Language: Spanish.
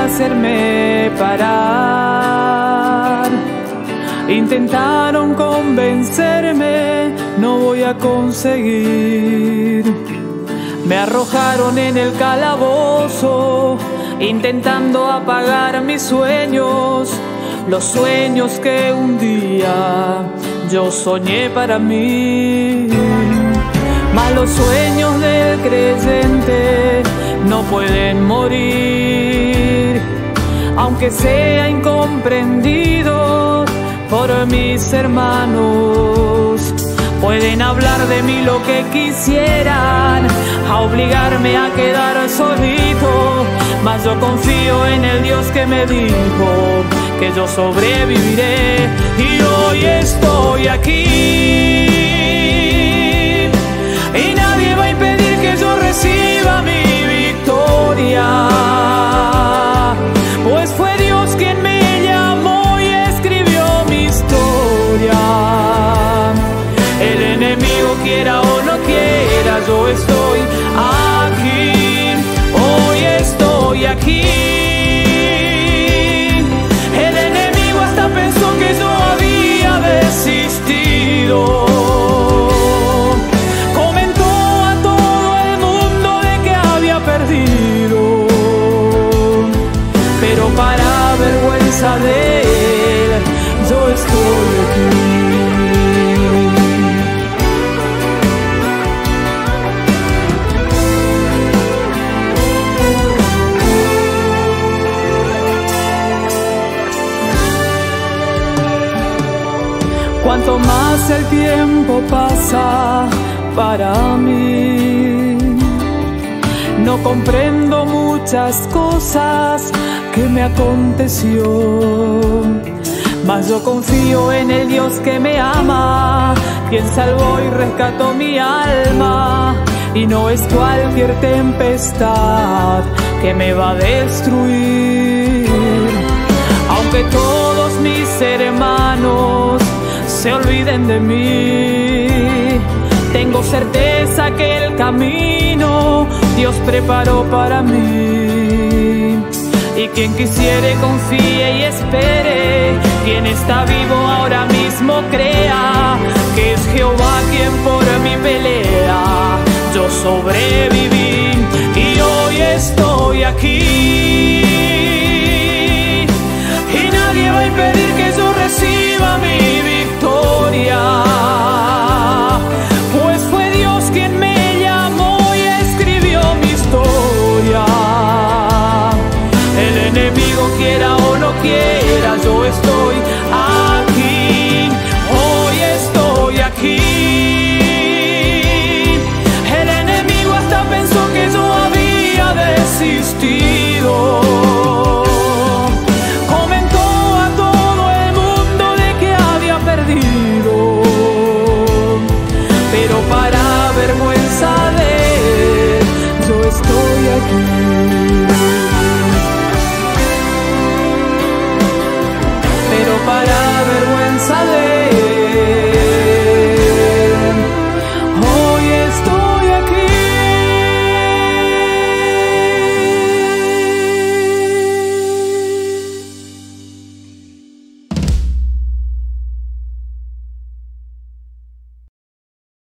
hacerme parar. Intentaron convencerme, no voy a conseguir. Me arrojaron en el calabozo, intentando apagar mis sueños, los sueños que un día yo soñé para mí. Mas los sueños del creyente no pueden morir, aunque sea incomprendido por mis hermanos. Pueden hablar de mí lo que quisieran, a obligarme a quedar solito, mas yo confío en el Dios que me dijo que yo sobreviviré. Y hoy estoy aquí, y nadie va a impedir que yo reciba mi victoria, pues fue Dios quien me llamó y escribió mi historia. El enemigo quiera o no quiera, yo estoy aquí, hoy estoy aquí. El enemigo hasta pensó que yo había desistido. Comentó a todo el mundo de que había perdido, pero para vergüenza de él, yo estoy aquí. Cuanto más el tiempo pasa para mí, no comprendo muchas cosas que me aconteció, mas yo confío en el Dios que me ama, quien salvó y rescató mi alma, y no es cualquier tempestad que me va a destruir. Aunque todos mis hermanos se olviden de mí, tengo certeza que el camino Dios preparó para mí. Y quien quisiere confíe y espere, quien está vivo ahora mismo crea que es Jehová quien por mí pelea. Yo sobreviví y hoy estoy aquí, y nadie va a impedir que yo reciba mi victoria, pues fue Dios quien me llamó y escribió mi historia. El enemigo quiera o no quiera,